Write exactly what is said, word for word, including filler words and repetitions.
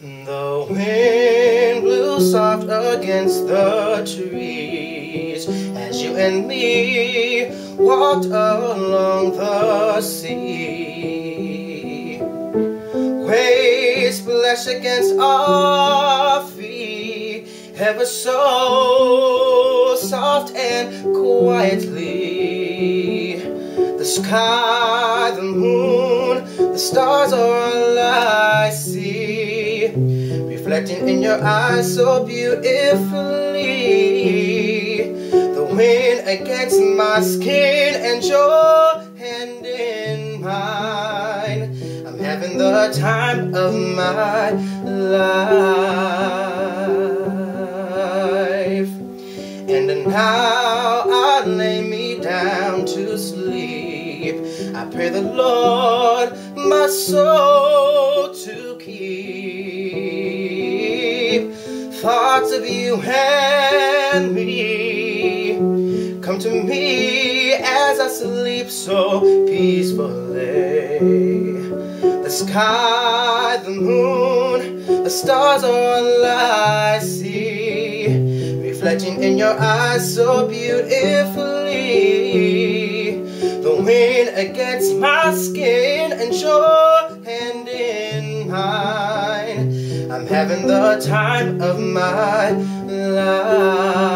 The wind blew soft against the trees as you and me walked along the sea. Waves splash against our feet, ever so soft and quietly. The sky, the moon, the stars are all I see, reflecting in your eyes so beautifully. The wind against my skin and your hand in mine. I'm having the time of my life. And now I lay me down to sleep. I pray the Lord my soul to keep. Thoughts of you and me come to me as I sleep so peacefully. The sky, the moon, the stars are all I see, reflecting in your eyes so beautifully. The wind against my skin and your hand in mine. I'm having the time of my life.